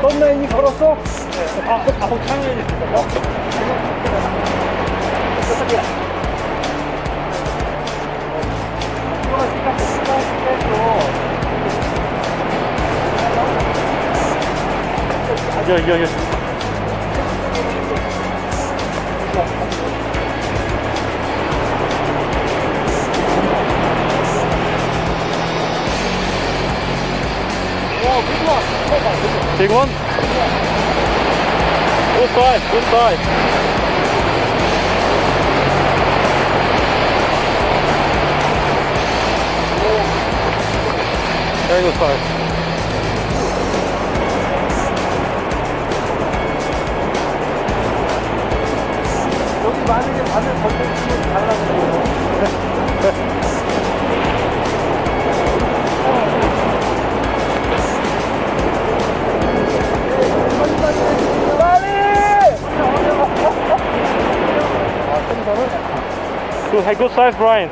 썸라인이 걸었어? 네. 아홉 창현이 있었어? 여. Big one? Good size, good size. Very good size. 여기 만약에 바늘 덮어주면 달라져요. Good size, Bryant.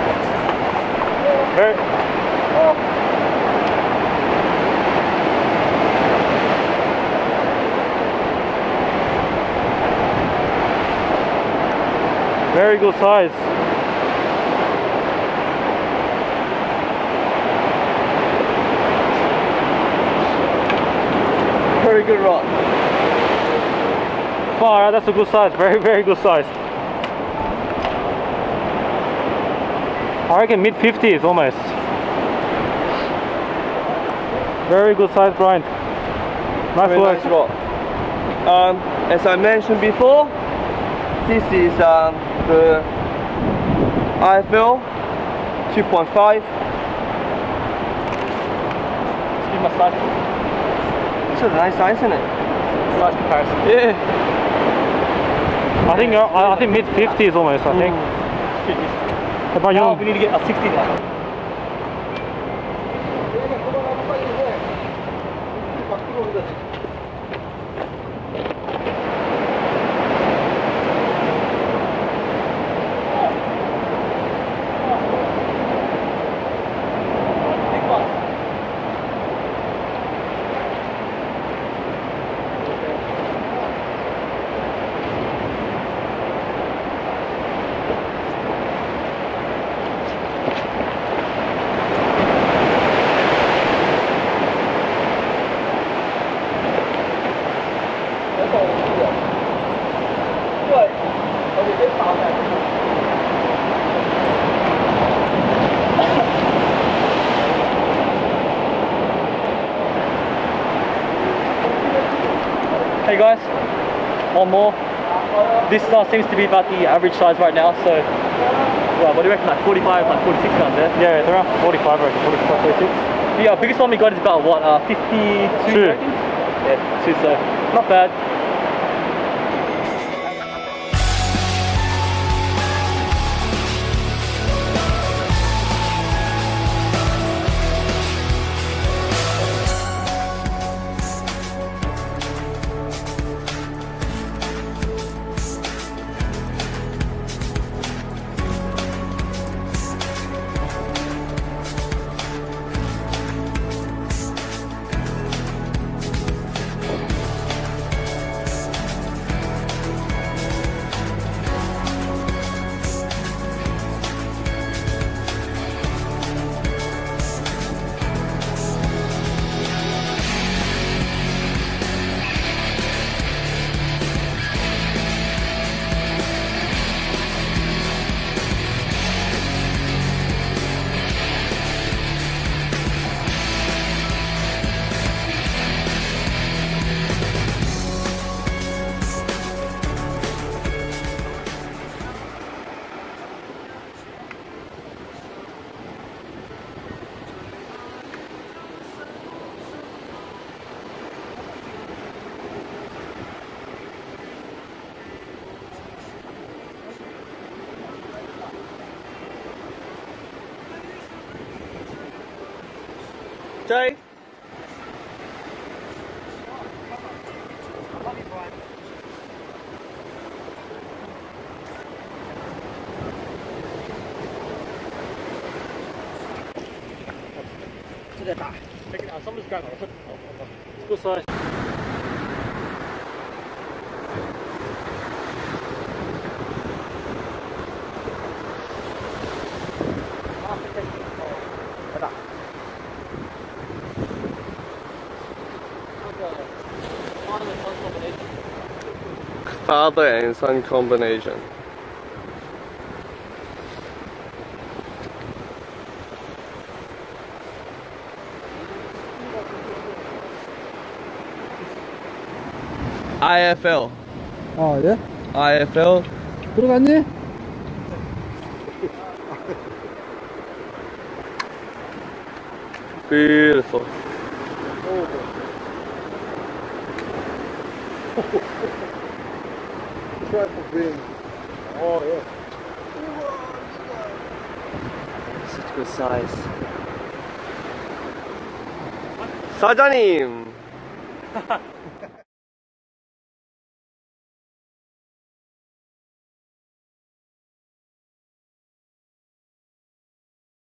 Very good size. Very good rod. Wow, that's a good size. Very good size. I reckon mid-50s almost. Very good size, Bryant. Nice work. Nice rod. As I mentioned before, this is the IFL 2.5. Give my size. It's a nice size, isn't it? Size comparison. Yeah. I think mid-50s almost. I think. Now we need to get a 60 now. Hey guys, one more. This seems to be about the average size right now, so well, what do you reckon, like 45, like 46 pounds there? Yeah, it's around 45, I reckon, 45, 46. The biggest one we got is about what, 52? Two. Yeah, 2, so not bad. Jay? Good size. Father and son combination. IFL. 아, 예? IFL. 들어갔니? Beautiful. Oh, yeah. Such good size. 사장님.